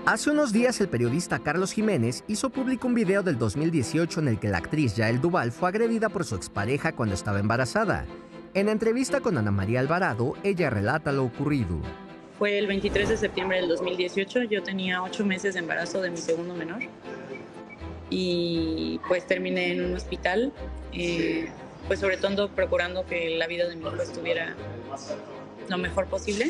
Hace unos días el periodista Carlos Jiménez hizo público un video del 2018 en el que la actriz Yael Duval fue agredida por su expareja cuando estaba embarazada. En entrevista con Ana María Alvarado, ella relata lo ocurrido. Fue el 23 de septiembre del 2018, yo tenía 8 meses de embarazo de mi segundo menor y pues terminé en un hospital, pues sobre todo procurando que la vida de mi hijo estuviera lo mejor posible.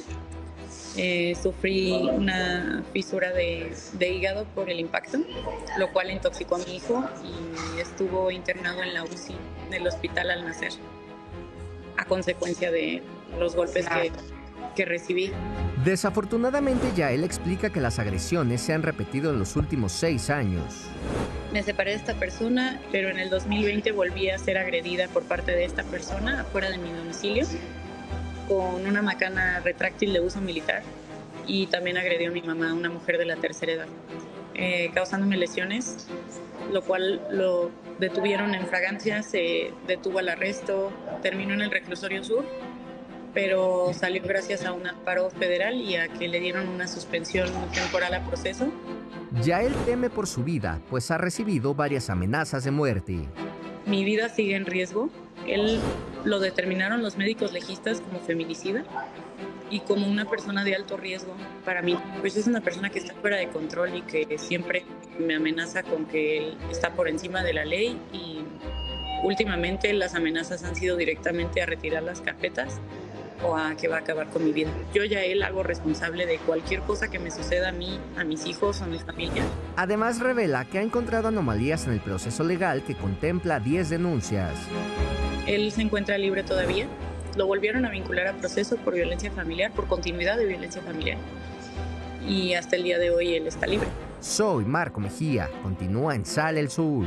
Sufrí una fisura de hígado por el impacto, lo cual intoxicó a mi hijo y estuvo internado en la UCI del hospital al nacer, a consecuencia de los golpes que recibí. Desafortunadamente, Yael explica que las agresiones se han repetido en los últimos 6 años. Me separé de esta persona, pero en el 2020 volví a ser agredida por parte de esta persona afuera de mi domicilio, con una macana retráctil de uso militar, y también agredió a mi mamá, una mujer de la tercera edad, causándome lesiones, lo cual lo detuvieron en fragancia, se detuvo al arresto, terminó en el reclusorio sur, pero salió gracias a un amparo federal y a que le dieron una suspensión temporal a proceso. Yael teme por su vida, pues ha recibido varias amenazas de muerte. Mi vida sigue en riesgo. Él lo determinaron los médicos legistas como feminicida y como una persona de alto riesgo para mí. Pues es una persona que está fuera de control y que siempre me amenaza con que él está por encima de la ley, y últimamente las amenazas han sido directamente a retirar las carpetas o a que va a acabar con mi vida. Yo ya él hago responsable de cualquier cosa que me suceda a mí, a mis hijos o a mi familia. Además, revela que ha encontrado anomalías en el proceso legal que contempla 10 denuncias. Él se encuentra libre todavía. Lo volvieron a vincular a proceso por violencia familiar, por continuidad de violencia familiar. Y hasta el día de hoy él está libre. Soy Marco Mejía. Continúa en Sale el Sol.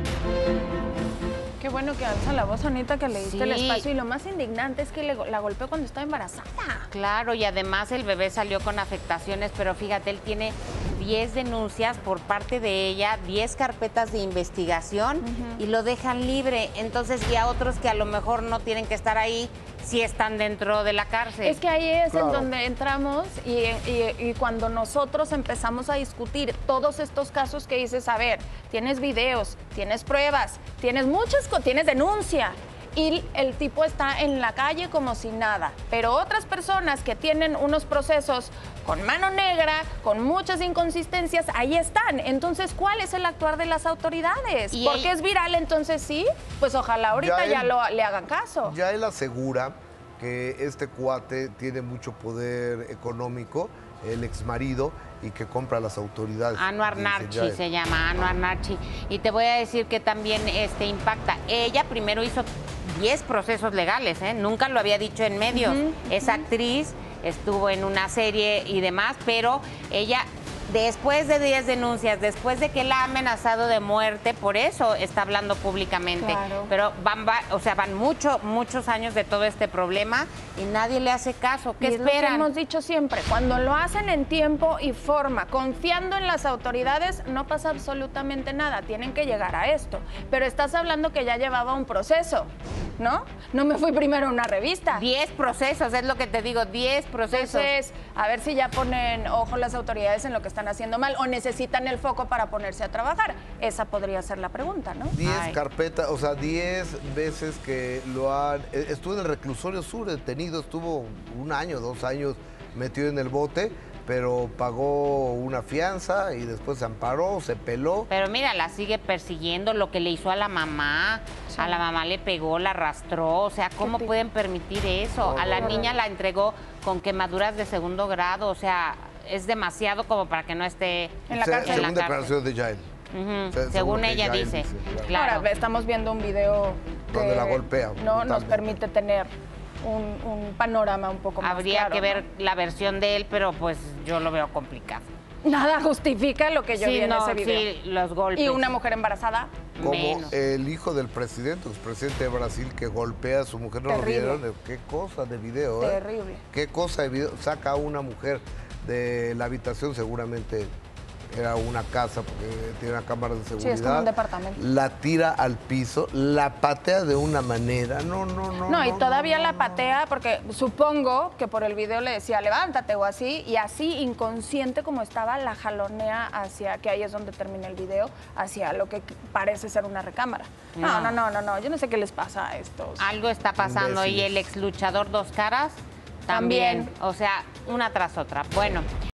Qué bueno que alza la voz, Anita, que le diste el Sí. espacio. Y lo más indignante es que la golpeó cuando estaba embarazada. Claro, y además el bebé salió con afectaciones, pero fíjate, él tiene 10 denuncias por parte de ella, 10 carpetas de investigación y lo dejan libre. Entonces, y a otros que a lo mejor no tienen que estar ahí, sí están dentro de la cárcel. Es que ahí es Claro. en donde entramos y cuando nosotros empezamos a discutir todos estos casos que dices, a ver, tienes videos, tienes pruebas, tienes tienes denuncia. Y el tipo está en la calle como si nada. Pero otras personas que tienen unos procesos con mano negra, con muchas inconsistencias, ahí están. Entonces, ¿cuál es el actuar de las autoridades? Y Porque él- es viral, entonces sí. Pues ojalá ahorita Ya él- le hagan caso. Ya él asegura que este cuate tiene mucho poder económico, el exmarido, y que compra a las autoridades. Anuar dice Narchi Yael. se llama, Anuar Narchi. Y te voy a decir que también impacta. Ella primero hizo 10 procesos legales, ¿eh? Nunca lo había dicho en medios. Es actriz, estuvo en una serie y demás, pero ella, después de 10 denuncias, después de que la ha amenazado de muerte, por eso está hablando públicamente. Claro. Pero van muchos años de todo este problema y nadie le hace caso. ¿Qué Y es lo que esperan? hemos dicho siempre, cuando lo hacen en tiempo y forma, confiando en las autoridades, no pasa absolutamente nada, tienen que llegar a esto. Pero estás hablando que ya llevaba un proceso, ¿no? No me fui primero a una revista. 10 procesos, es lo que te digo, 10 procesos. Entonces, a ver si ya ponen ojo las autoridades en lo que están haciendo mal o necesitan el foco para ponerse a trabajar. Esa podría ser la pregunta, ¿no? 10 Ay. carpetas, o sea, 10 veces que lo han... Estuvo en el reclusorio sur detenido, estuvo 1 año, 2 años metido en el bote, pero pagó una fianza y después se amparó, se peló. Pero mira, la sigue persiguiendo, lo que le hizo a la mamá. A la mamá le pegó, la arrastró. O sea, ¿cómo pueden permitir eso? A la niña la entregó con quemaduras de 2º grado. O sea, es demasiado como para que no esté En la Se- cárcel. Según En la declaración de Yael. Ujú, Se- según que ella Yael dice. claro. Claro. Ahora estamos viendo un video Donde que la golpea no nos brutalmente. permite tener un panorama un poco más Habría claro, que ver ¿no? la versión de él, pero pues yo lo veo complicado. Nada justifica lo que yo vi en ese video. sí, los golpes. Y una mujer embarazada, Como menos. el hijo del presidente, expresidente de Brasil, que golpea a su mujer. ¿No Terrible. lo vieron? Qué cosa de video, ¿eh? terrible. Qué cosa de video. Saca a una mujer de la habitación, seguramente era una casa porque tiene una cámara de seguridad. Sí, es como un departamento. La tira al piso, la patea de una manera, No, y todavía la patea porque supongo que por el video le decía levántate o así, y así inconsciente como estaba, la jalonea hacia, que ahí es donde termina el video, hacia lo que parece ser una recámara. No, yo no sé qué les pasa a estos. Algo está pasando y el ex luchador Dos Caras también. O sea, una tras otra. Bueno.